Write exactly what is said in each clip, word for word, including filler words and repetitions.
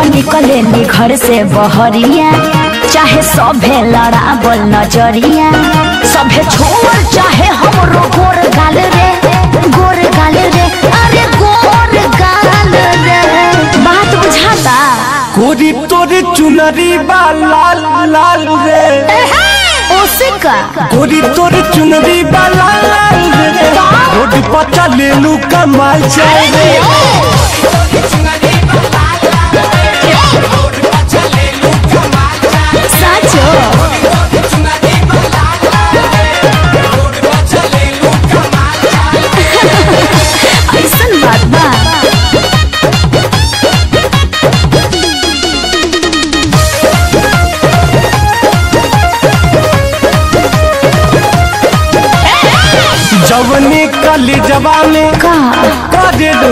निकले नी घर से बहरिया, चाहे सभे लड़ावल नजरिया, सभे छोड़ चाहे हमरो गोर गाल रे, गोर गाल रे, अरे गोर गाल रे। बात बुझाता? गोरी तोरे चुनरी बा लाल लाल रे, ओसिका गोरी तोरे चुनरी बा लाल लाल रे, रोड पर चले लू कमाल जाए रे। जवनी कली जवानी करे दू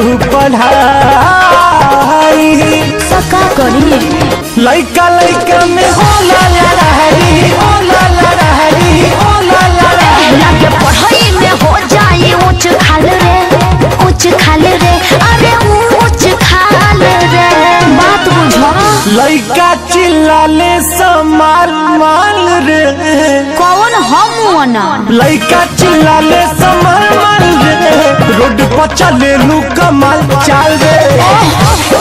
पढ़ाई, सका करी लइका लइका में होला लड़ाई, होला लड़ाई, होला लड़ाई। लगे पढ़ाई में हो जाए ऊंच खाल रे, ऊंच खाल रे, अरे ऊंच खाल रे। बात बुझो? लइका चिल्लाले समाल माल रे, कौन हम ना? लइका चिल्लाले समाल माल रे, रोड पर चले लू कमाल चाल रे।